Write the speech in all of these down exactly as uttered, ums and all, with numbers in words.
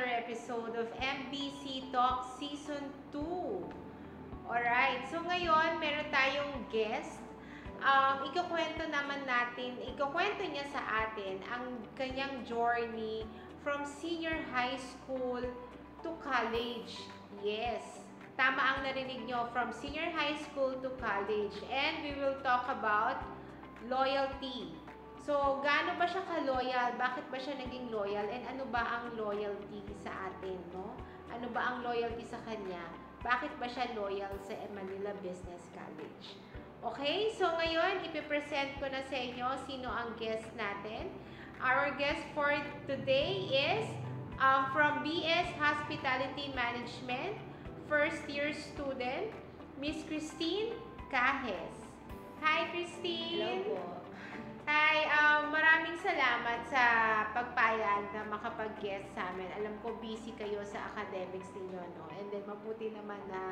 another episode of M B C Talk Season two. Alright, so ngayon meron tayong guest. Um, ikukwento naman natin, ikukwento niya sa atin ang kanyang journey from senior high school to college. Yes, tama ang narinig nyo, from senior high school to college. And we will talk about loyalty. So, gaano ba siya ka-loyal? Bakit ba siya naging loyal? And ano ba ang loyalty sa atin, no? Ano ba ang loyalty sa kanya? Bakit ba siya loyal sa Manila Business College? Okay, so ngayon, ipipresent ko na sa inyo sino ang guest natin. Our guest for today is um, from B S Hospitality Management, first year student, Miss Christine Cajes. Hi, Christine! Hello po. Hi, um, maraming salamat sa pagpayag na makapag-guest sa amin. Alam ko busy kayo sa academics ninyo, no? And then mabuti naman na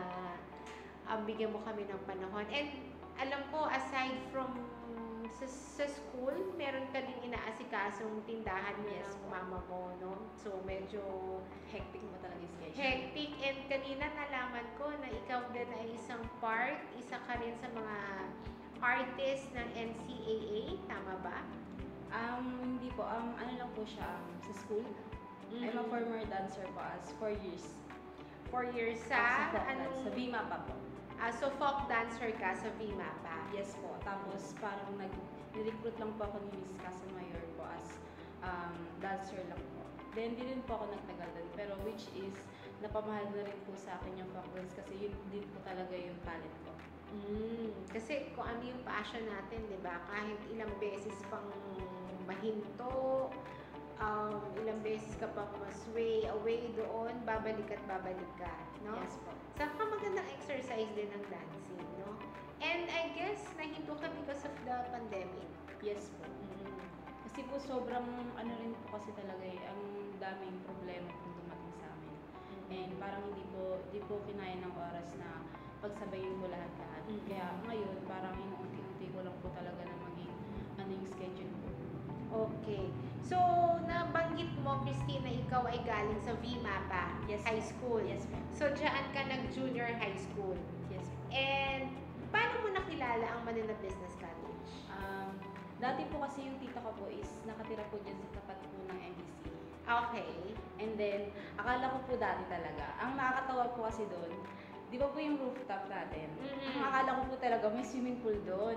um, bigyan mo kami ng panahon. And alam ko, aside from sa, sa school, meron ka din inaasikasong tindahan niya Yes, ng mama mo, no? So medyo Hectic mo talaga yung schedule. hectic. And kanina nalaman ko na ikaw din ay isang part, isa ka rin sa mga artist ng N C A A, tama ba? Um, hindi po. Um, ano lang po siya, um, sa school. Mm-hmm. I'm a former dancer po as four years. Four years sa, sa, anong, sa V M A pa po. Ah, so folk dancer ka sa V M A pa? Yes po. Tapos parang nag-recruit lang po ako ni Miss Casamayor po as um, dancer lang po. Then, di rin po ako nagtagal doon. Pero which is, napamahal na rin po sa akin yung folk dance kasi yun din po talaga yung talent ko. Mm, kasi kung ano yung passion natin, di ba? Kahit ilang beses pang mahinto, um, ilang beses ka pang masway away doon, babalik at babalik ka, no? Yes po. Saka magandang exercise din ng dancing, no? And I guess, nahinto ka because of the pandemic. Yes po. Mm. Kasi po sobrang ano rin po kasi talaga eh, ang daming problema kung dumating sa amin. And parang hindi po, hindi po kinaya ng oras na pagsabayin ko lahat-lahat. Mm-hmm. Kaya ngayon, parang inuunti-unti ko lang po talaga na maging ano yung schedule ko. Okay. So, nabanggit mo, Christine, na ikaw ay galing sa V M A pa, Yes, high po. school. Yes po. So, dyan ka nag-junior high school. Yes po. And, paano mo nakilala ang Manila Business College? Um, dati po kasi yung tita ko po is nakatira po dyan sa tapat po ng M B C. Okay. And then, akala ko po dati talaga. Ang nakakatawa po kasi doon, di ba po yung rooftop natin? Mm-hmm. Ang akala ko po talaga may swimming pool doon.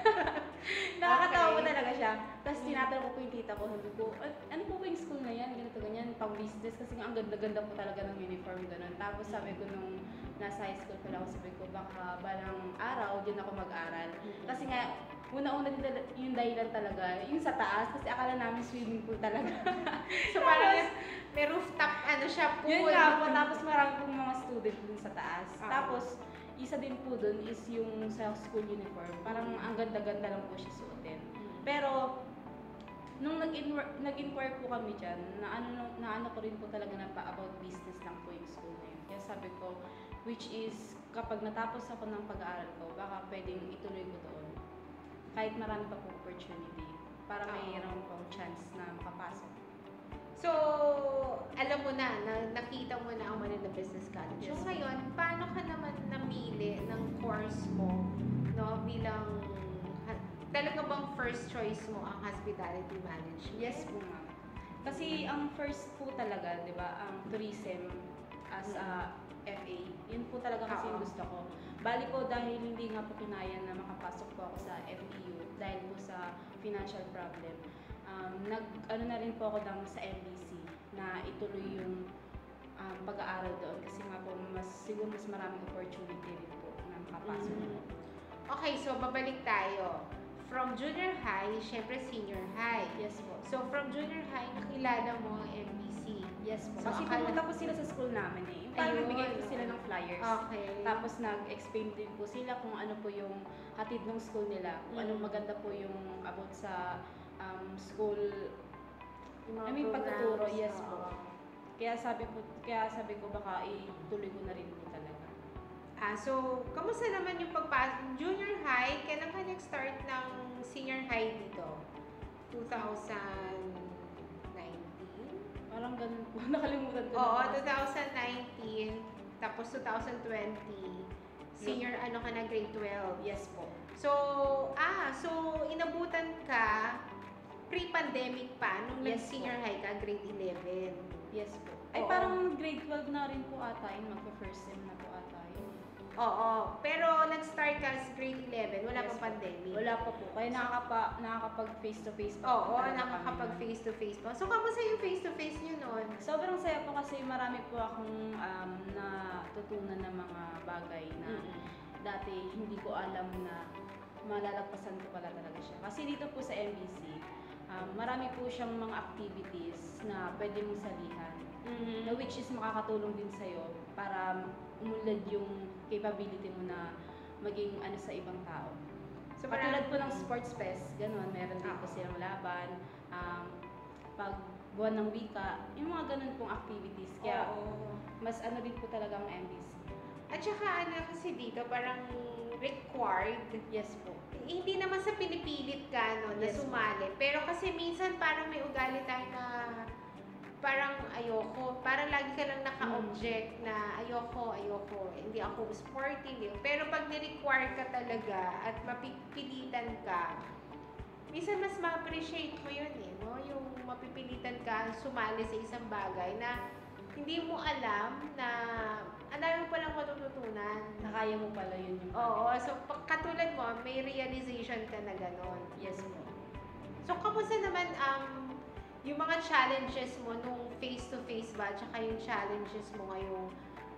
Nakakatawa Okay. po talaga siya. Tapos tinatanong ko po yung tita ko, sabi ko, ano po ba yung school na yan? Ganito, ganyan, pang business. Kasi nga ang ganda-ganda po talaga ng uniform ganun. Tapos sabi ko nung nasa high school pa lang ako, sabi ko, baka balang araw, dyan ako mag-aral. Kasi nga, una-una din tala- yung dahilan talaga, yung sa taas, kasi akala namin swimming pool talaga. So, parang may, may rooftop, ano siya, pool. Yun nga po, tapos marami pong mga student dun sa taas. Ah. Tapos, isa din po dun is yung sa school uniform. Parang ang ganda-ganda lang po siya suotin. Pero, nung nag-inquire, nag-inquire po kami dyan, na ano, na ano ko rin po talaga na pa about business lang po yung school na yun. Kaya sabi ko, which is, kapag natapos ako ng pag-aaral ko, baka pwedeng ituloy ko doon. Kahit marami pa po opportunity, para mayroon pong chance na makapasok. So, alam mo na, na, nakita mo na ang Manila Business College. So, Yes. ngayon, paano ka naman namili ng course mo, no, bilang, ha- talaga bang first choice mo ang hospitality management? Yes po ma'am. Kasi ang first po talaga, di ba, ang tourism as a F A, yun po talaga kasi yung Oo. gusto ko. Bali po dahil hindi nga po kinaya na makapasok po ako sa F E U dahil po sa financial problem. Um, nag, ano na rin po ako lang sa M B C na ituloy yung um, pag-aaral doon kasi nga po mas, siguro mas maraming opportunity rin po na makapasok. Mhm. Okay, so babalik tayo. From junior high, syempre senior high. Yes po. So, from junior high, nakilala mo ang M B C. Yes po. So, Kasi akala- pumunta po sila sa school namin eh. Yung parang Ayun. nagbigay po sila ng flyers. Okay. Tapos nag-explain din po sila kung ano po yung hatid ng school nila. Kung anong Mm. maganda po yung about sa um, school. Yung mga I mean, programs, pagtuturo, yes po. oo. Kaya sabi po, kaya sabi ko baka ituloy ko na rin po talaga. Ah, so, kamusta naman yung pagpasok? Junior high, kailan ka nag-start ng senior high dito? twenty nineteen? Parang ganun po. Nakalimutan ko Oo, na po. twenty nineteen, tapos twenty twenty, senior ano ka na, grade twelve. Yes po. So, ah, so inabutan ka pre-pandemic pa, nung Yes nag-senior high ka, grade eleven. Yes po. Ay, Oo. parang grade twelve na rin po ata yun. Magpa-first sem na po ata yun. Oo, pero nag-start ka sa grade eleven, wala Yes pang po. pandemic. Wala pa po. Kaya nakakapa, nakakapag face-to-face pa Oo, po talaga nakakapag kami. face-to-face pa. So, kamusta yung face-to-face nyo nun? Sobrang saya po kasi marami po akong um, natutunan ng mga bagay na dati hindi ko alam na malalagpasan ko pala talaga siya. Kasi dito po sa M B C, um, marami po siyang mga activities na pwede mong salihan. Mhm. Na which is makakatulong din sa'yo para umunlad yung capability mo na maging ano sa ibang tao. So, Katulad parang- po ng sports fest, gano'n, meron din po Ah. silang laban, um, pag buwan ng wika, yung mga ganun pong activities. Kaya Oo. mas ano din po talaga ang M B C. At saka ano kasi dito, parang required. Yes po. Hindi naman sa pinipilit ka, no, na Yes. sumali. Pero kasi minsan parang may ugali tayo na parang ayoko. Parang lagi ka lang naka-object na ayoko, ayoko. Hindi ako sporty. Hindi. Pero pag ni-require ka talaga at mapipilitan ka, minsan mas ma-appreciate mo yun eh, no? Yung mapipilitan ka sumali sa isang bagay na hindi mo alam na ang dami mo palang matututunan. Na kaya mo pala yun yung Oo, so pag- katulad mo, may realization ka na gano'n. Yes po. So, kamusta naman um, yung mga challenges mo nung face-to-face ba, tsaka yung challenges mo ngayong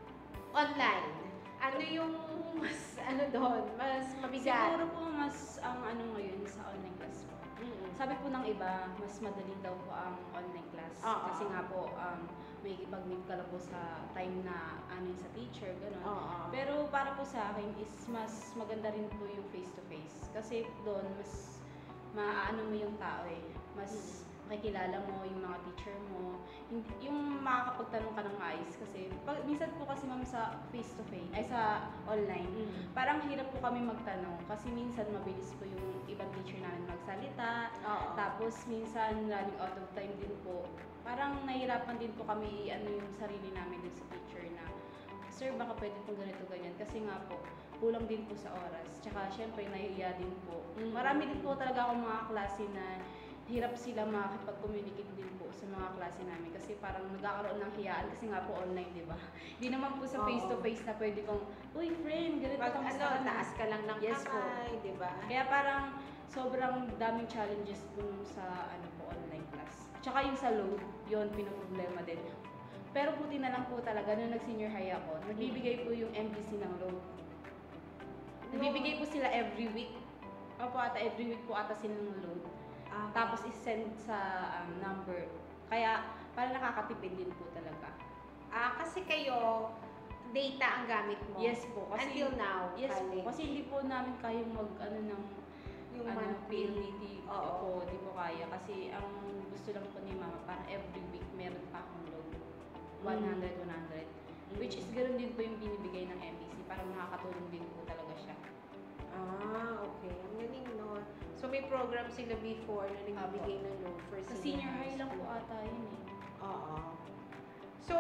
online? Ano yung mas, ano doon, mas mabigat? Siguro po mas ang ano ngayon sa online class po. Mm-mm. Sabi po ng iba, mas madali daw po ang online class. Oo. Kasi nga po, um, may ipag-meet ka lang po sa time na ano yun, sa teacher, gano'n. Oo. Pero para po sa akin is mas maganda rin po yung face-to-face. Kasi doon mas maaano mo yung tao eh. Mas makikilala mo yung mga teacher mo. Hindi, yung makakapagtanong ka ng maayos. Kasi pag, minsan po kasi ma'am sa face-to-face, ay sa online, Mm. parang hirap po kami magtanong. Kasi minsan mabilis po yung ibang teacher namin magsalita. Oo. Tapos minsan running out of time din po. Parang nahihirapan din po kami ano yung sarili namin din sa teacher na, sir, baka pwede po ganito ganyan. Kasi nga po, kulang din po sa oras. Tsaka syempre nahihiya din po. Mm. Marami din po talaga akong mga klase na hirap sila makakipag-communicate din po sa mga klase namin. Kasi parang nagkakaroon ng hiyaan kasi nga po online, di ba? Hindi naman po sa Oo. face-to-face na pwede kong, uy friend, ganito Pag kamusta ano, ka na?" taas ka lang ng Yes po. kamay, di ba? Kaya parang sobrang daming challenges po nung sa ano po online class. Tsaka yung sa load, yun pinoproblema din. Pero buti na lang po talaga nung nag-senior high ako, nagbibigay po yung M B C ng load. Nagbibigay po sila every week. Opo ata, every week po ata sila ng load. Ah, Tapos is-send sa um, number. Kaya parang nakakatipid din po talaga. ah, kasi kayo, data ang gamit mo. Yes po. Kasi, Until now, yes po. college. Kasi hindi po namin kayang mag ano ng Yung ano, monthly. P L D T Oo. po, di po kaya. Kasi ang gusto lang po ni mama, parang every week meron pa akong load. one hundred, one hundred. Which is ganoon din po yung binibigay ng M B C. Parang nakakatulong din po talaga siya. Ah, okay. Ang galing, no? So, may program sila before na nagbibigay ng loan for Sa senior high lang po school. ata yun eh. Oo. So,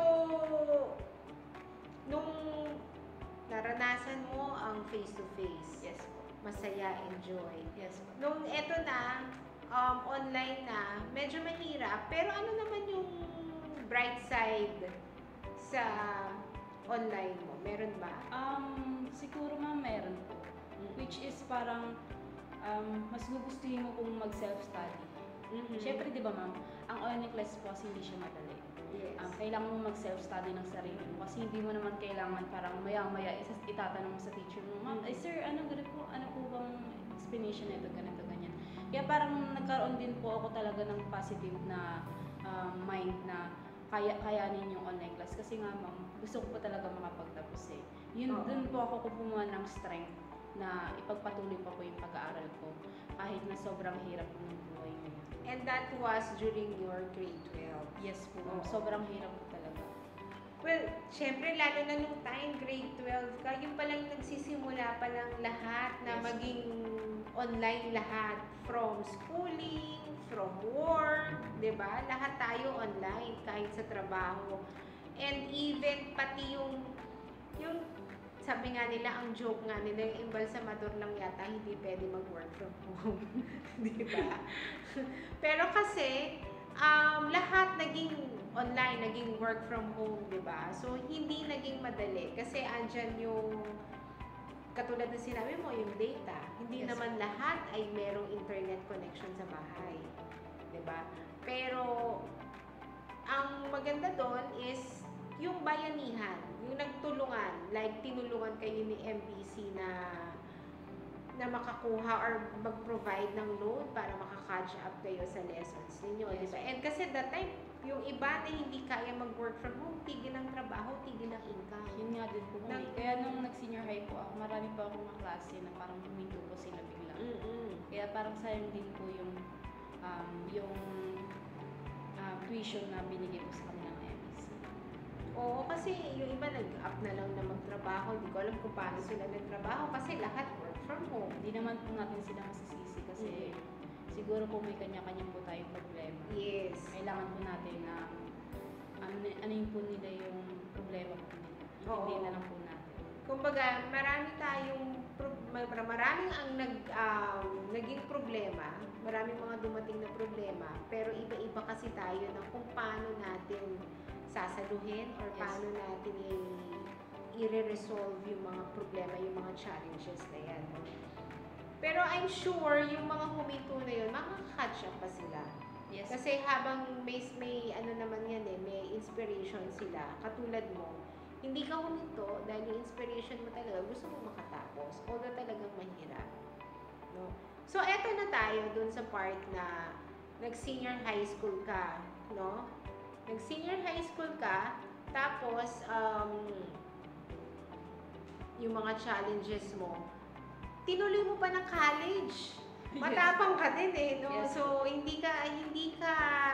nung naranasan mo ang face-to-face, Yes po. masaya, enjoy. Yes po. Nung eto na, um, online na, medyo mahirap. Pero ano naman yung bright side sa online mo? Meron ba? Um, siguro ma'am meron po. Which is parang um, mas gugustuhin mo kung mag-self-study. Mhm. Siyempre, di ba ma'am, ang online class po kasi hindi siya madali. Yes. Um, kailangan mo mag-self-study ng sarili mo kasi hindi mo naman kailangan parang maya-maya isa itatanong mo sa teacher mo, ma'am, ay sir, ano ganito po, ano po bang explanation nito, ganito, ganyan. Kaya parang nagkaroon din po ako talaga ng positive na um, mind na kaya kayanin yung online class kasi nga ma'am, gusto ko po talaga makapagtapos eh. Yun, Oo. dun po ako kumuha ng strength na ipagpatuloy pa po yung pag-aaral ko kahit na sobrang hirap ng buhay ngayon. And that was during your grade twelve. Yes po, ma'am. Oo. Sobrang hirap po talaga. Well, syempre, lalo na nung time, grade twelve ka, yung palang nagsisimula palang lahat na Yes. maging online lahat. From schooling, from work, di ba? Lahat tayo online, kahit sa trabaho. And even pati yung, yung sabi nga nila, ang joke nga nila, yung embalsamador lang yata hindi pwede mag-work from home. Di ba? Pero kasi, um, lahat naging online, naging work from home, di ba? So, hindi naging madali. Kasi andyan yung, katulad na sinabi mo, yung data. Hindi Yes. naman lahat ay merong internet connection sa bahay. Di ba? Pero, ang maganda doon is yung bayanihan, yung nagtulungan, like tinulungan kayo ni M B C na na makakuha or mag-provide ng load para maka-catch up kayo sa lessons ninyo, di Yes. ba? And kasi that time, yung iba na hindi kaya mag-work from home, tigil ang trabaho, tigil ang income. Yun nga din po. Nang- Kaya nung nag-senior high po ako, marami pa akong kaklase na parang huminto po sila bigla. Mm-mm. Kaya parang sayang din po yung um, yung um, tuition na binigay po sa kanilang M B C. Oo, kasi yung iba nag-up na lang na magtrabaho. Hindi ko alam kung paano sila nagtrabaho kasi lahat work from home. Hindi naman po natin sila masisisi kasi siguro po may kanya-kanya po tayong problema. Yes. Kailangan po natin na ano, ano yun po nila yung problema po nila. Oo. Hindi na lang po natin. Kumbaga, marami tayong pro- mar- maraming ang nag um, naging problema, maraming mga dumating na problema, pero iba-iba kasi tayo ng kung paano natin sasaluhin or Yes. paano natin i- i-resolve yung mga problema, yung mga challenges na yan. no? Pero I'm sure yung mga huminto na yun, makaka-catch up pa sila. Yes. Kasi habang may, may ano naman yan eh, may inspiration sila, katulad mo, hindi ka huminto dahil yung inspiration mo talaga, gusto mo makatapos, although talagang mahirap. No? So, eto na tayo dun sa part na nag-senior high school ka, no? Nag-senior high school ka, tapos, um, yung mga challenges mo, tinuloy mo pa ng college. Matapang ka din eh, no? Yes. So, hindi ka, hindi ka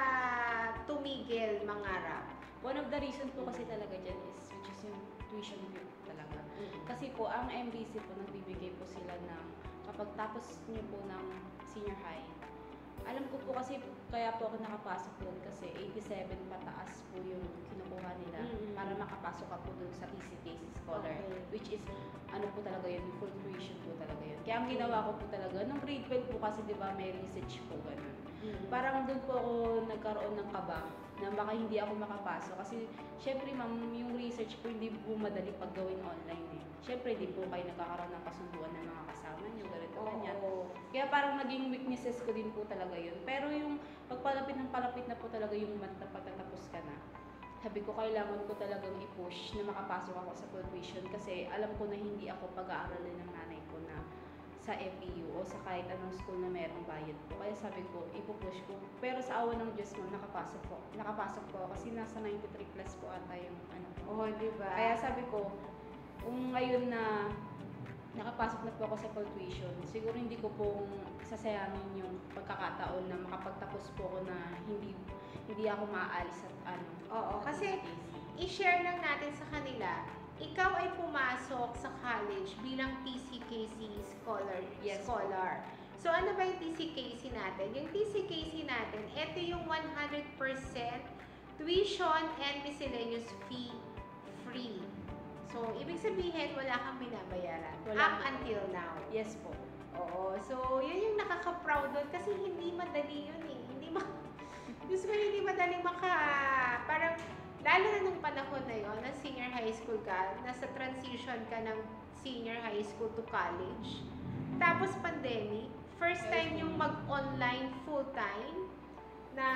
tumigil mangarap. One of the reason po kasi talaga dyan is which is yung tuition fee talaga. Kasi po, ang M B C po, nagbibigay po sila ng, kapag tapos niyo po ng senior high, alam ko po kasi, kaya po ako nakapasok doon kasi eighty-seven pataas po yung kinukuha nila Mm-mm. para makapasok ka po doon sa T C K C Scholar, Okay. which is, ano po talaga yun, full tuition po talaga yun. Kaya ang ginawa ko po talaga, nung grade twelve po kasi, di ba, may research po ganun. Mm. Parang doon po ako nagkaroon ng kaba na baka hindi ako makapasok. Kasi, syempre ma'am, yung research po hindi po madali pag gawin online eh. Syempre, hindi po kayo nagkakaroon ng kasunduan ng mga kasama niyo, ganito, ganyan. Oo. Kaya parang naging weaknesses ko din po talaga yun. Pero yung pagpalapit ng palapit na po talaga yung month na pagtatapos ka na, sabi ko kailangan ko talagang i-push na makapasok ako sa full tuition kasi alam ko na hindi ako pag-aaralin ng nanay ko na sa F E U o sa kahit anong school na merong bayad po. Kaya sabi ko, ipupush ko. Pero sa awa ng Diyos mo, nakapasok po. Nakapasok po ako kasi nasa ninety-three plus po ata yung ano po. Oo, di ba? Kaya sabi ko, kung ngayon na nakapasok na po ako sa full tuition, siguro hindi ko pong sasayangin yung pagkakataon na makapagtapos po ako na hindi hindi ako maaalis at ano. Oo, sa kasi T C K C. i-share lang natin sa kanila, ikaw ay pumasok sa college bilang T C K C scholar. Yes. scholar. So, ano ba yung T C K C natin? Yung T C K C natin, ito yung one hundred percent tuition and miscellaneous fee free. So, ibig sabihin, wala kang binabayaran. Wala up po. until now. Yes po. Oo. So, yun yung nakaka-proud doon kasi hindi madali yun eh. Hindi ma... Gusto ko hindi madaling maka... Parang, lalo na nung panahon na yun, na senior high school ka, nasa transition ka ng senior high school to college. Tapos pandemic, first time yung mag-online full-time na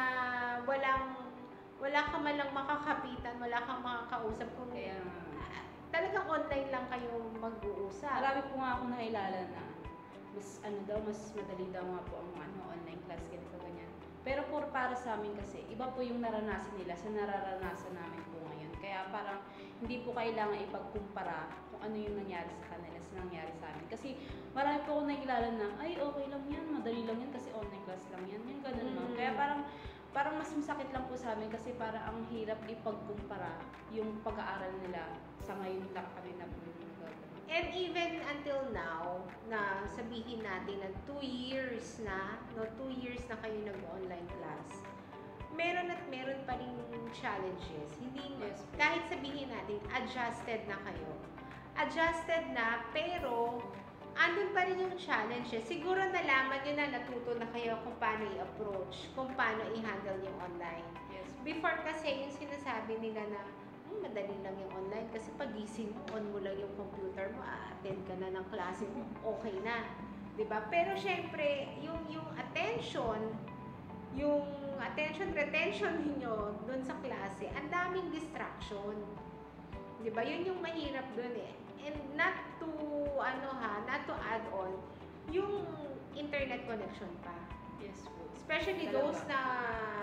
walang wala ka man lang makakapitan, wala kang makakausap kung Kaya, ah, talagang online lang kayo mag-uusap. marami po nga akong nakilala na mas ano daw, mas madali daw nga po ang ano, online class, ganito, ganyan. Pero for para sa amin kasi, iba po yung naranasan nila sa nararanasan namin po ngayon. Kaya parang hindi po kailangan ipagkumpara kung ano yung nangyari sa kanila sa nangyari sa amin. Kasi marami po akong nakilala na, ay okay lang yan, madali lang yan kasi online class lang yan, yung ganun lang. Mm. Kaya parang parang mas masakit lang po sa amin kasi parang ang hirap ipagkumpara yung pag-aaral nila sa ngayon lang kami na po yung gagawin. And even until now, na sabihin natin na two years na, no, two years na kayo nag-online class, meron at meron pa rin challenges. Hindi, Yes po. kahit sabihin natin, adjusted na kayo. Adjusted na, pero andun pa rin yung challenges. Siguro nalaman nyo na, natuto na kayo kung paano i-approach, kung paano i-handle yung online. Yes. Before kasi yung sinasabi nila na, hmm, madali lang yung online kasi pagising mo, on mo lang yung computer mo, a-attend ka na ng klase mo, okay na. 'Di ba? Pero syempre, yung, yung attention, yung attention retention ninyo dun sa klase, ang daming distraction. 'Di ba? Yun yung mahirap dun eh. And not to, ano ha, not to add on, yung internet connection pa. Yes po. Especially Talaga. those na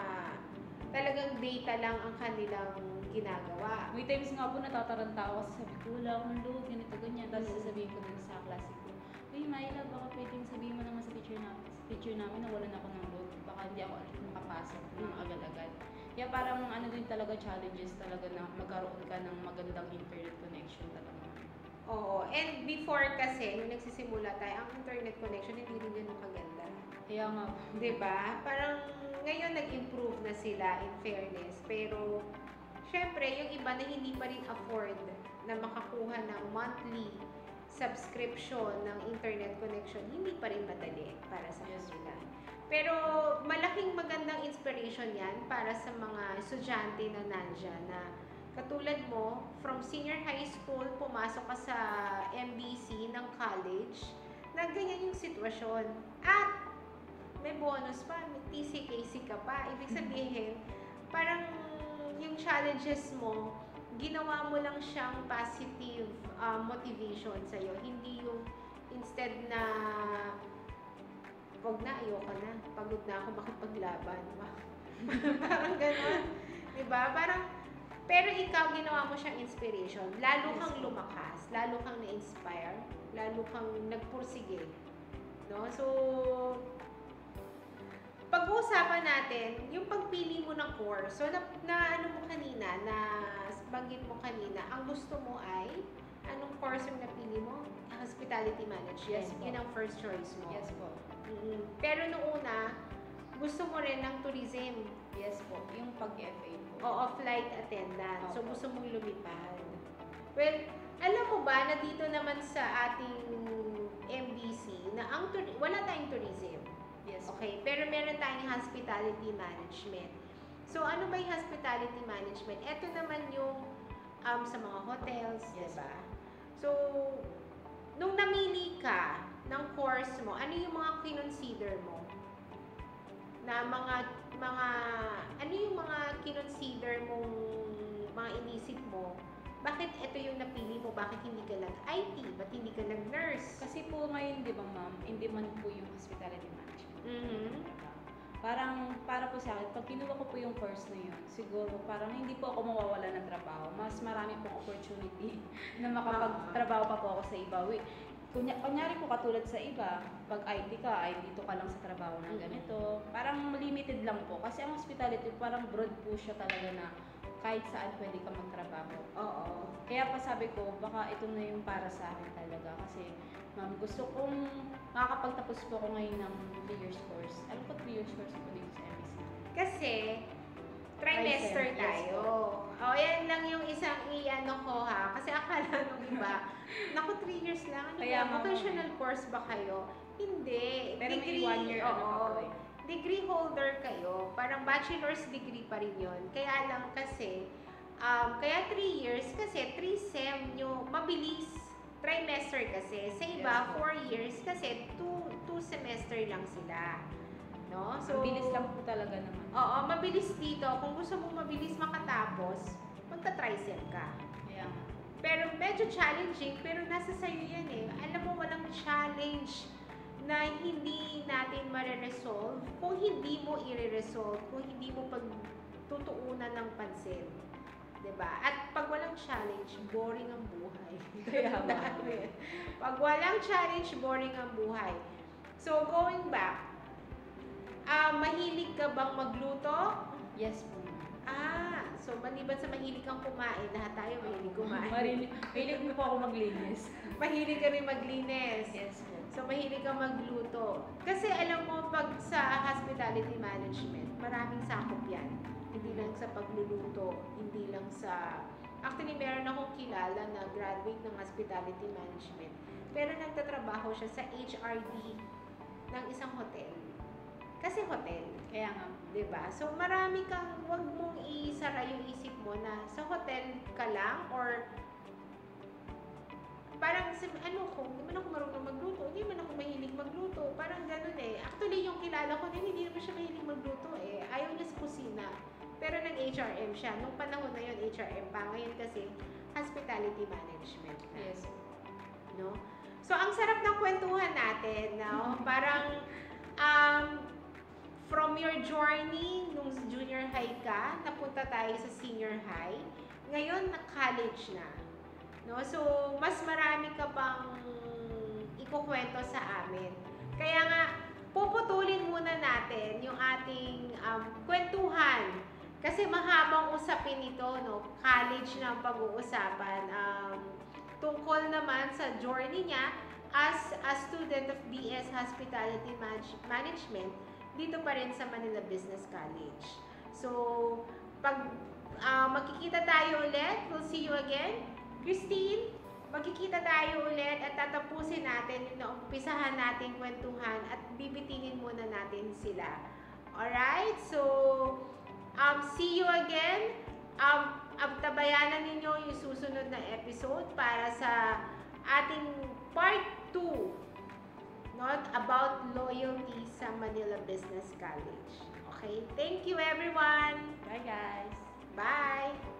talagang data lang ang kanilang ginagawa. May times nga po natataranta ako kasi sabi ko, wala akong load, ganito, ganyan. Tapos Mm. sasabihin ko dun sa klase ko, uy, Myla, baka pwedeng sabihin mo naman sa teacher namin, sa teacher namin na walan ako ng load. Baka hindi ako makapasok ng agad-agad. Kaya parang ano din talaga challenges talaga na magkaroon ka ng magandang internet connection talaga. Oo. And before kasi, nung nagsisimula tayo, ang internet connection hindi rin ganun kaganda. Kaya nga, 'Di ba? Parang ngayon nag-improve na sila in fairness. Pero, syempre, yung iba na hindi pa rin afford na makakuha ng monthly subscription ng internet connection, hindi pa rin madali para sa Yes. kanila. Pero, malaking magandang inspiration yan para sa mga estudyante na nandyan na katulad mo, from senior high school, pumasok ka sa M B C ng college, na ganyan yung sitwasyon. At may bonus pa, may T C K C ka pa. Ibig sabihin, parang yung challenges mo, ginawa mo lang siyang positive uh, motivation sa'yo. Hindi yung instead na wag na, ayoko na, pagod na ako makipaglaban. Parang gano'n. Diba? Parang, pero ikaw, ginawa mo siyang inspiration. Lalo Yes, kang po. lumakas, lalo kang na-inspire, lalo kang nagpursige. No? So, pag-uusapan natin, yung pagpili mo ng course. So, na, na ano mo kanina, na banggit mo kanina, ang gusto mo ay, anong course yung napili mo? Hospitality Management. Yes, po. Yun ang first choice mo. yes po. Mm. Pero nung una, gusto mo rin ng tourism. Yes po. Yung pag-F A po. O flight attendant. So, Opo. gusto mong lumipad. Well, alam mo ba na dito naman sa ating M B C, na ang tur- wala tayong tourism. Yes po. Okay, pero meron tayong hospitality management. So, ano ba yung hospitality management? Ito naman yung um, sa mga hotels, Yes. diba? So, nung namili ka ng course mo, ano yung mga kinonsider mo? Na mga, mga, ano yung mga kinonsider mong, mga inisip mo? Bakit ito yung napili mo? Bakit hindi ka nag-I T? Ba't hindi ka nag-nurse? Kasi po ngayon, di ba ma'am, in demand po yung hospitality management. Mhm. Parang, para po sa akin, pag kinuha ko po yung course na yun, siguro parang hindi po ako mawawala ng trabaho. Mas marami pong opportunity na makapagtrabaho pa po ako sa iba. Wait, kunya, kunyari po katulad sa iba, pag I T ka, ay dito ka lang sa trabaho ng ganito. Parang limited lang po. Kasi ang hospitality, parang broad po siya talaga na kahit saan pwede ka magtrabaho. Oo. Kaya pa sabi ko, baka ito na yung para sa akin talaga. Kasi, ma'am, gusto kong makakapagtapos po ako ngayon ng three years course. Alam ko three years course po dito sa M B C. Kasi, trimester Trimester, yes tayo. O, yan lang yung isang i-ano ko ha. Kasi akala nung iba, naku, three years lang. Ano Kaya ba? nga, Vocational course ba kayo? Hindi. Pero may one year ano pa po eh. Degree holder kayo. Parang bachelor's degree pa rin yun. Kaya lang kasi, um, kaya three years kasi three sem nyo, mabilis. Trimester kasi. Sa iba, Yes po. four years kasi two, two semester lang sila. No? So, ang bilis lang po talaga naman. Oo, mabilis dito. Kung gusto mong mabilis makatapos, magta-trisem ka. Kaya nga. Pero medyo challenging, pero nasa sayo yan eh. Alam mo, walang challenge na hindi natin mare-resolve kung hindi mo i-resolve, kung hindi mo pagtutuunan ng pansin. Diba? At pag walang challenge, boring ang buhay. Kaya nga. Pag walang challenge, boring ang buhay. So, going back, Ah, mahilig ka bang magluto? Yes po. Ah, so maliban sa mahilig kang kumain, lahat tayo mahilig kumain. Mahilig, mahilig mo po ako maglinis. Mahilig ka rin maglinis. Yes po. So, mahilig kang magluto. Kasi alam mo, pag sa hospitality management, maraming sakop yan. Hindi lang sa pagluluto, hindi lang sa... Actually, meron akong kilala na graduate ng hospitality management. Pero nagtatrabaho siya sa H R D ng isang hotel. Kasi hotel. Kaya nga. Diba? So, marami kang, wag mong isara yung isip mo na sa hotel ka lang or parang, ano ko, hindi man ako marunong magluto, hindi man ako mahilig magluto. Parang ganun eh. Actually, yung kilala ko din, hindi naman siya mahilig magluto eh. Ayaw niya sa kusina. Pero nag-H R M siya. Nung panahon na yun, H R M pa. Ngayon kasi, hospitality management na. Yes. No? So, ang sarap ng kwentuhan natin, no? Parang, um, from your journey, nung junior high ka, napunta tayo sa senior high. Ngayon, na-college na. No? So, mas marami ka pang ikukwento sa amin. Kaya nga, puputulin muna natin yung ating um, kwentuhan. Kasi mahabang usapin ito, no? College na ang pag-uusapan. Um, tungkol naman sa journey niya as a student of B S Hospitality Management dito pa rin sa Manila Business College. So, pag uh, magkikita tayo ulit, we'll see you again. Christine, magkikita tayo ulit at tatapusin natin yung naumpisahan nating kwentuhan at bibitinin muna natin sila. Alright? So, um, see you again. Um, abtabayanan ninyo yung susunod na episode para sa ating part two. Not about loyalty sa Manila Business College. Okay? Thank you everyone! Bye guys! Bye!